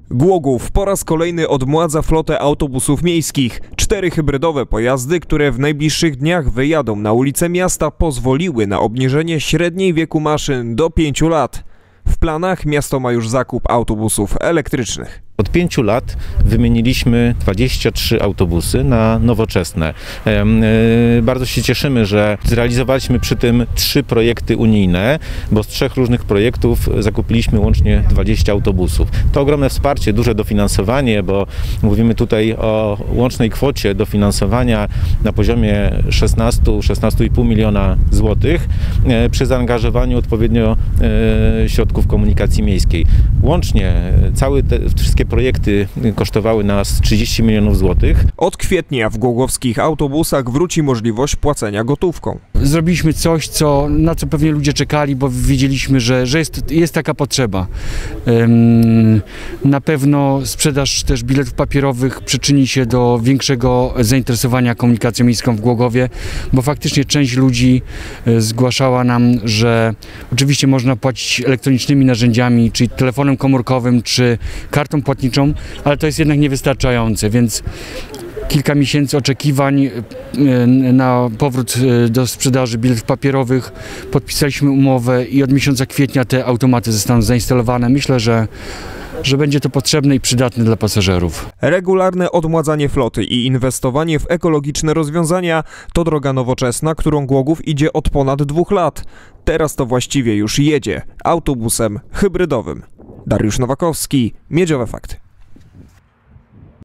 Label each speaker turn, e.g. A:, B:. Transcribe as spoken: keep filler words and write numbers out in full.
A: Głogów po raz kolejny odmładza flotę autobusów miejskich. Cztery hybrydowe pojazdy, które w najbliższych dniach wyjadą na ulice miasta, pozwoliły na obniżenie średniej wieku maszyn do pięciu lat. W planach miasto ma już zakup autobusów elektrycznych.
B: Od pięciu lat wymieniliśmy dwadzieścia trzy autobusy na nowoczesne. Bardzo się cieszymy, że zrealizowaliśmy przy tym trzy projekty unijne, bo z trzech różnych projektów zakupiliśmy łącznie dwadzieścia autobusów. To ogromne wsparcie, duże dofinansowanie, bo mówimy tutaj o łącznej kwocie dofinansowania na poziomie szesnaście szesnaście i pół miliona złotych przy zaangażowaniu odpowiednio środków komunikacji miejskiej. Łącznie całe te wszystkie projekty kosztowały nas trzydzieści milionów złotych.
A: Od kwietnia w głogowskich autobusach wróci możliwość płacenia gotówką.
C: Zrobiliśmy coś, co, na co pewnie ludzie czekali, bo wiedzieliśmy, że, że jest, jest taka potrzeba. Ym, na pewno sprzedaż też biletów papierowych przyczyni się do większego zainteresowania komunikacją miejską w Głogowie, bo faktycznie część ludzi zgłaszała nam, że oczywiście można płacić elektronicznymi narzędziami, czyli telefonem komórkowym, czy kartą płatniczą, ale to jest jednak niewystarczające, więc kilka miesięcy oczekiwań na powrót do sprzedaży biletów papierowych. Podpisaliśmy umowę i od miesiąca kwietnia te automaty zostaną zainstalowane. Myślę, że że będzie to potrzebne i przydatne dla pasażerów.
A: Regularne odmładzanie floty i inwestowanie w ekologiczne rozwiązania to droga nowoczesna, którą Głogów idzie od ponad dwóch lat. Teraz to właściwie już jedzie autobusem hybrydowym. Dariusz Nowakowski, Miedziowe Fakty.